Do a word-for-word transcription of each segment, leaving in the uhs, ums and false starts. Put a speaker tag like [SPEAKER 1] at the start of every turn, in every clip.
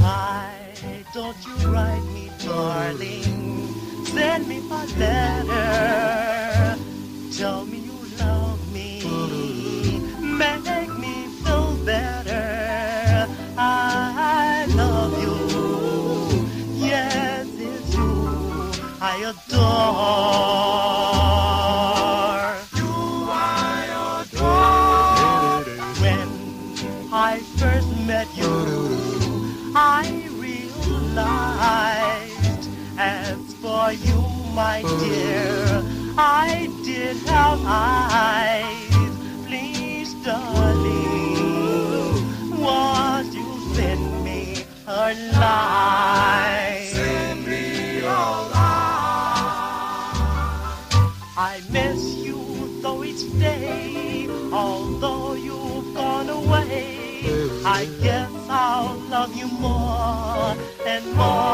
[SPEAKER 1] Why don't you write me, darling? Send me a letter. Tell me you love me. Make me feel better. I love you. Yes, it's you I adore. You I adore. When I first met you, I realized, as for you, my dear, I did have eyes. Please, darling, won't you send me a line? Send me a line. I miss you though each day, although you've gone away. I guess I'll love you more and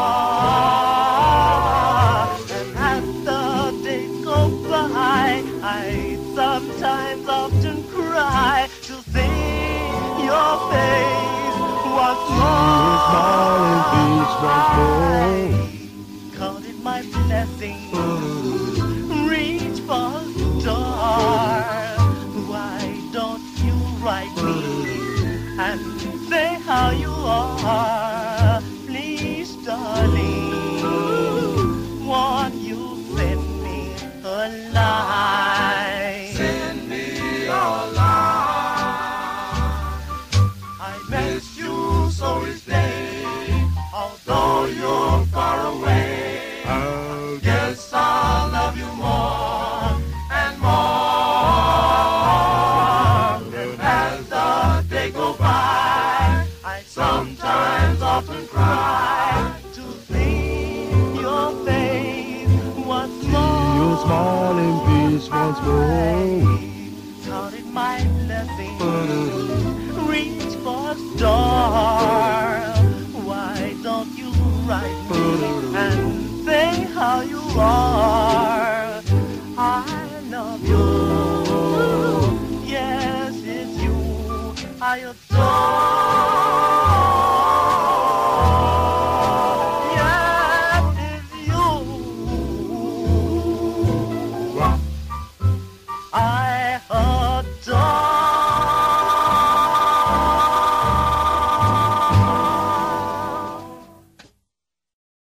[SPEAKER 1] more. And as the days go by, I sometimes often cry to see your face once more. Call it my blessing. Reach for a star. Why don't you write me and say how you are? Please, darling, won't you send me a line? Send me a line. I miss you so each day, although you're far away. I guess I'll love you more and more. And as the day goes by, I sometimes often cry to see your face once more.
[SPEAKER 2] Your smiling face once more.
[SPEAKER 1] Count it my blessing. Reach for a star. Why don't you write me and say how you are? I love you. Yes, it's you I adore.